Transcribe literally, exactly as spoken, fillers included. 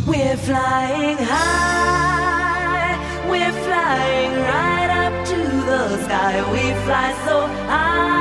We're flying high, we're flying right up to the sky. We fly so high.